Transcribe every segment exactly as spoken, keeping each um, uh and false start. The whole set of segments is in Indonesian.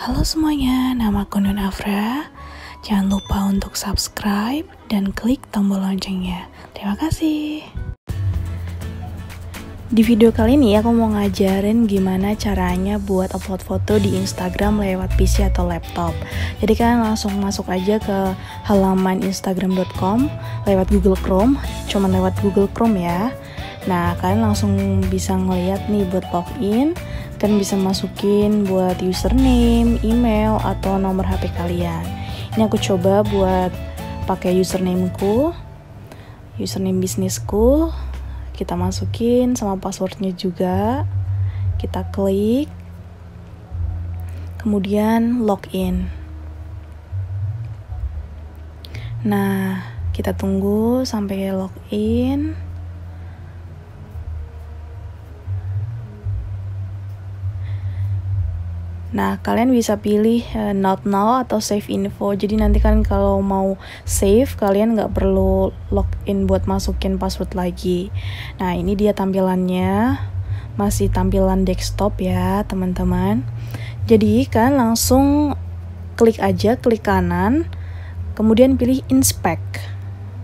Halo semuanya, nama aku Nun Afra. Jangan lupa untuk subscribe dan klik tombol loncengnya. Terima kasih. Di video kali ini aku mau ngajarin gimana caranya buat upload foto di Instagram lewat P C atau laptop. Jadi kalian langsung masuk aja ke halaman instagram dot com lewat Google Chrome, cuman lewat Google Chrome ya. Nah, kalian langsung bisa ngeliat nih buat login. Kalian bisa masukin buat username, email, atau nomor H P kalian. Ini aku coba buat pakai usernameku, username bisnisku. Kita masukin sama passwordnya juga. Kita klik, kemudian login. Nah, kita tunggu sampai login. Nah, kalian bisa pilih uh, not now atau save info. Jadi nanti kan kalau mau save, kalian nggak perlu login buat masukin password lagi. Nah, ini dia tampilannya. Masih tampilan desktop ya, teman-teman. Jadi, kalian langsung klik aja, klik kanan. Kemudian pilih inspect.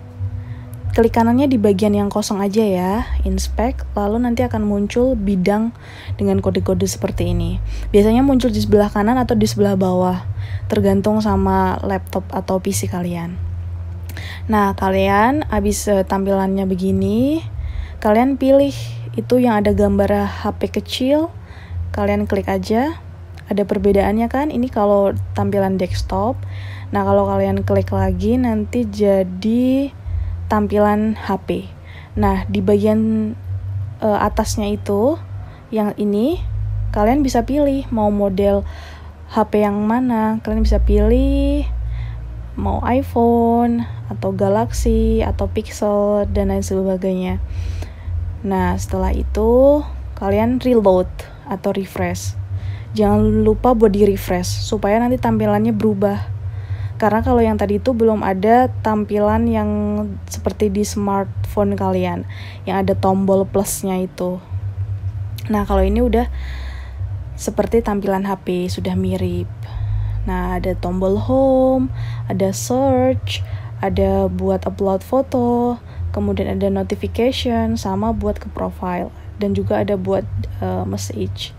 Klik kanannya di bagian yang kosong aja ya, inspect, lalu nanti akan muncul bidang dengan kode-kode seperti ini. Biasanya muncul di sebelah kanan atau di sebelah bawah, tergantung sama laptop atau P C kalian. Nah, kalian habis uh, tampilannya begini, kalian pilih itu yang ada gambar H P kecil, kalian klik aja. Ada perbedaannya kan, ini kalau tampilan desktop. Nah, kalau kalian klik lagi nanti jadi tampilan H P. Nah, di bagian uh, atasnya itu, yang ini, kalian bisa pilih mau model H P yang mana. Kalian bisa pilih mau iPhone, atau Galaxy, atau Pixel, dan lain sebagainya. Nah, setelah itu, kalian reload atau refresh. Jangan lupa buat di-refresh, supaya nanti tampilannya berubah. Karena kalau yang tadi itu belum ada tampilan yang seperti di smartphone kalian, yang ada tombol plusnya itu. Nah, kalau ini udah seperti tampilan H P, sudah mirip. Nah, ada tombol home, ada search, ada buat upload foto, kemudian ada notification, sama buat ke profile, dan juga ada buat uh, message.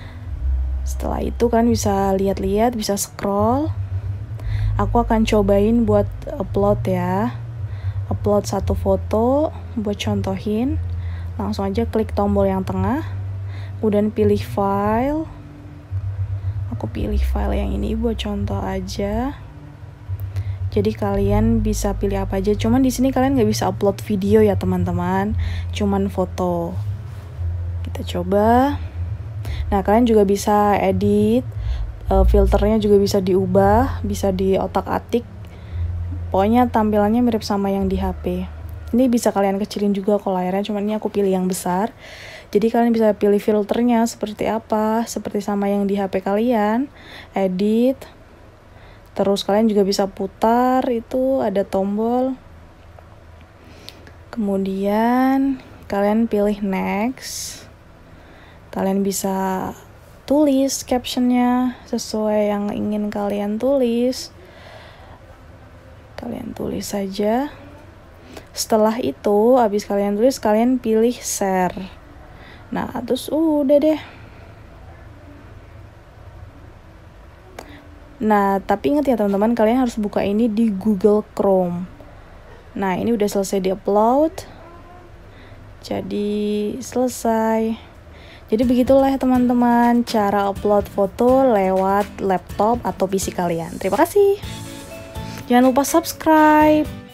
Setelah itu kan bisa lihat-lihat, bisa scroll. Aku akan cobain buat upload ya. Upload satu foto buat contohin. Langsung aja klik tombol yang tengah. Kemudian pilih file. Aku pilih file yang ini buat contoh aja. Jadi kalian bisa pilih apa aja. Cuman di sini kalian nggak bisa upload video ya teman-teman. Cuman foto. Kita coba. Nah, kalian juga bisa edit. Uh, filternya juga bisa diubah, bisa di otak-atik. Pokoknya tampilannya mirip sama yang di H P. Ini bisa kalian kecilin juga kalau layarnya, cuman ini aku pilih yang besar. Jadi kalian bisa pilih filternya seperti apa, seperti sama yang di H P kalian. Edit. Terus kalian juga bisa putar, itu ada tombol. Kemudian kalian pilih next. Kalian bisa tulis captionnya sesuai yang ingin kalian tulis. Kalian tulis saja. Setelah itu, habis kalian tulis, kalian pilih share. Nah, terus uh, udah deh. Nah, tapi ingat ya teman-teman, kalian harus buka ini di Google Chrome. Nah, ini udah selesai di-upload. Jadi, selesai. Jadi begitulah ya teman-teman cara upload foto lewat laptop atau P C kalian. Terima kasih. Jangan lupa subscribe.